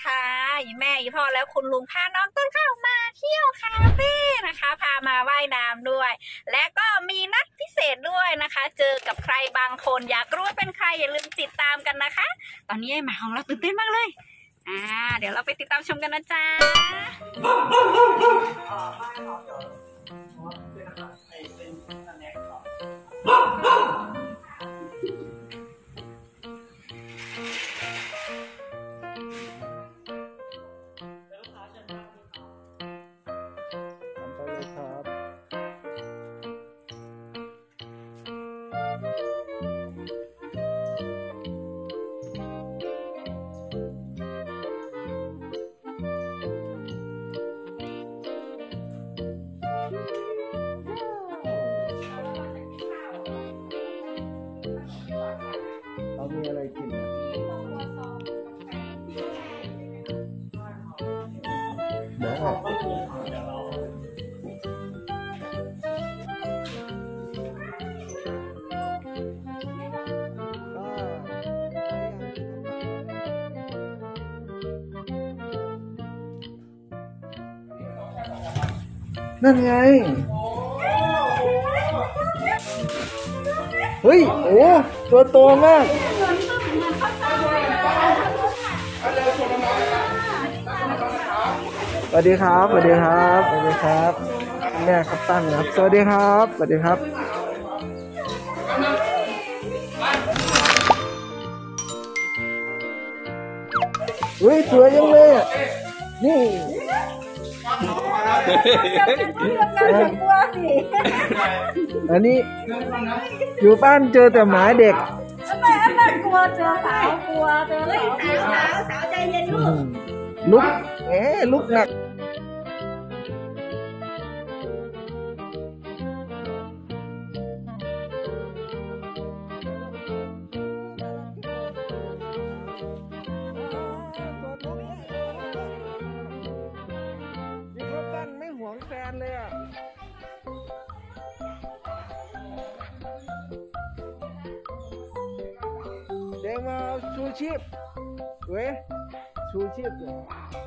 ค่ะอีแม่อีพ่อแล้วคุณลุงพาน้องต้นข้าวมาเที่ยวคาเฟ่นะคะพามาว่ายน้ำด้วยและก็มีนัดพิเศษด้วยนะคะเจอกับใครบางคนอยากรู้ว่าเป็นใครอย่าลืมติดตามกันนะคะตอนนี้ไอ้หมาของเราตื่นเต้นมากเลยเดี๋ยวเราไปติดตามชมกันนะจ๊ะเรามีอะไรกินนะนั่นไงเฮ้ยโอ้ตัวโตมากสวัสดีครับสวัสดีครับสวัสดีครับแม่ครับตั้งครับสวัสดีครับสวัสดีครับเฮ้ยสวยยังเลยอ่ะนี่อันนี้อยู่บ้านเจอแต่หมาเด็กทำไมอันนั้นกลัวเจอสาวกลัวเจอสาวใจเย็นลูกลุกหนักไม่หวงแฟนเลยอ่ะเด็กมาชูชีพเว้ยชูชีพเลย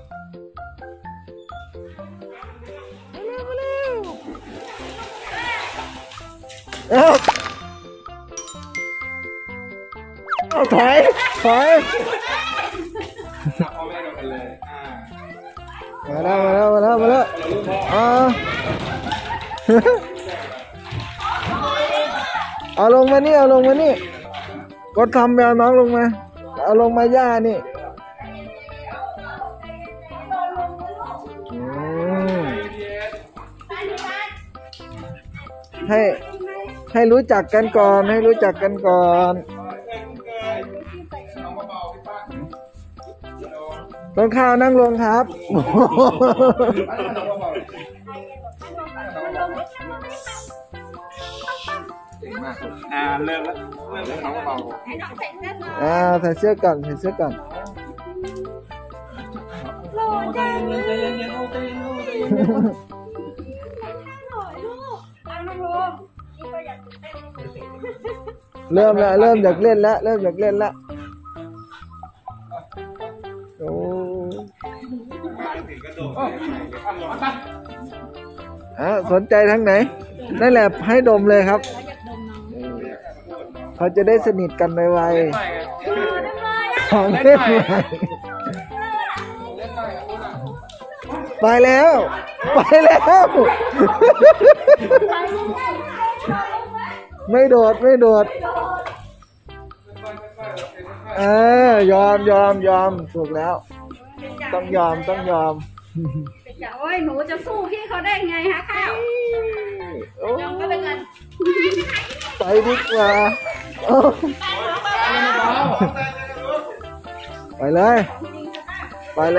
มาเร็วเอาถอยมาแล้วเอาลงมานี่กดทำแมวน้องลงมาเอาลงมาย่านี่ให้รู้จักกันก่อนต้นข้าวนั่งลงครับเริ่มแล้วน้องเบาใส่เสื้อก่อนโหลจังเลยเริ่มอยากเล่นแล้วโอ้สนใจทั้งไหนนั่นแหละให้ดมเลยครับเขาจะได้สนิทกันไวๆของเล่นใหม่ไปแล้วไม่โดดยอมถูกแล้วต้องยอมโอ้ยหนูจะสู้พี่เขาได้ไงฮะข้าวยอมก็เป็นเงินไปดีกว่าไปเลยพี่ปั้น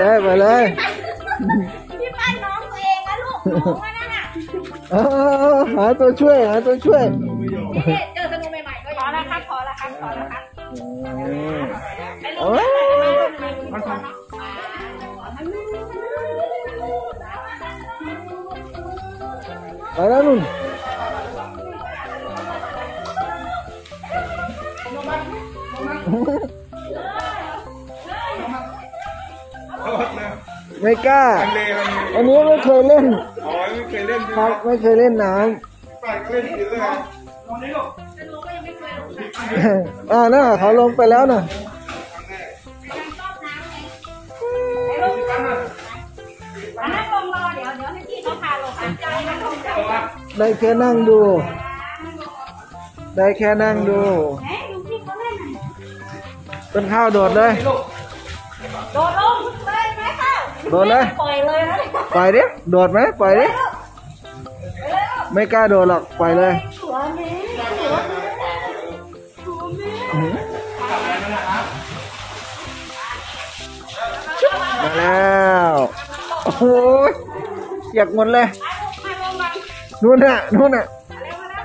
น้องตัวเองนะลูกหนูว่านั่นน่ะหาตัวช่วยเจอสนุกใหม่ๆก็พอแล้วครับไปแล้วนุ่นโอ้ไม่กล้าทะเลมันมีอันนี้ไม่เคยเล่นอ๋อไม่เคยเล่นครับ ไม่เคยเล่นน้ไปก็เล่นกินเลยตอนนี้ลูกำ น่ะเขาลงไปแล้วน่ะนั่งลงรอเดี๋ยวให้พี่เขาพาลงใจนั่งลงใจได้แค่นั่งดู ได้แค่นั่งดูไหนดูพี่เขาเล่นต้นข้าวโดดเลยโดดลงเลยไหมข้าวโดดเลยปล่อยเลยนะปล่อยดิโดดไหมปล่อยดิไม่กล้าโดดหรอกปล่อยเลยหัวแม่หัวแม่มาแล้วโอ้โหเปียกหมดเลยมาลงมานู่นน่ะนู่นน่ะเร็วมาแล้ว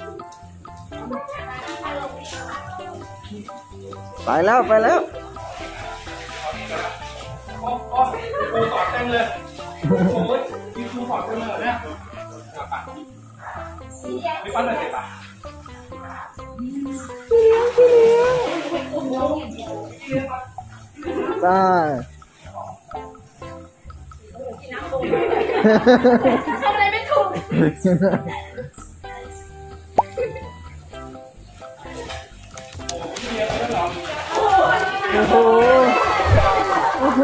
ไปแล้วไปแล้วครูสอนเต็มเลยโอ้โหมีครูสอนเต็มเลยเนี่ยไม่ปั้นเลยป่ะได้ทำอะไรไม่ถูกโอ้โหโอ้โห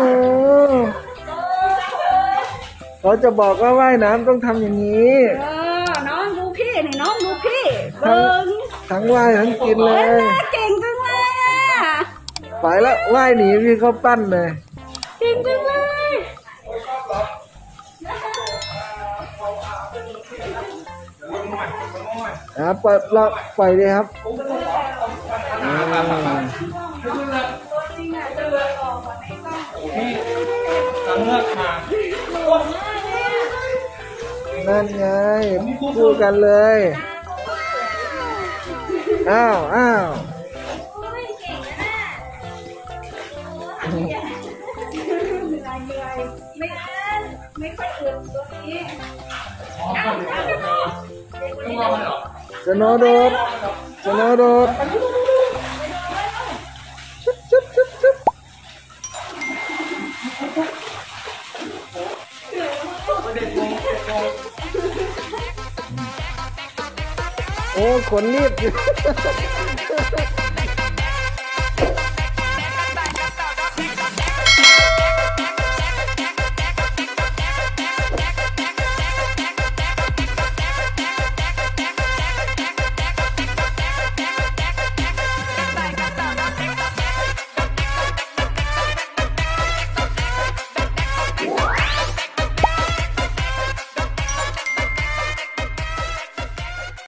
เขาจะบอกว่าว่ายน้ำต้องทำอย่างนี้น้องดูพี่นี่น้องดูพี่เบิ้งทั้งว่ายทั้งกินเลยเก่งจังเลยอ่ะไปแล้วว่ายหนีพี่เขาปั้นเลยเก่งจังเลยปล่อยเราปล่อยเลยครับพี่ทางเลือกมานั่นไงคู่กันเลยอ้าวอ้าวไม่ค่อยอื่นตัวนี้ต้องรอมันเหรอสโนว์โดดสโนว์โดดชุบชุบชุบชุบโอ้ขนรีบอยู่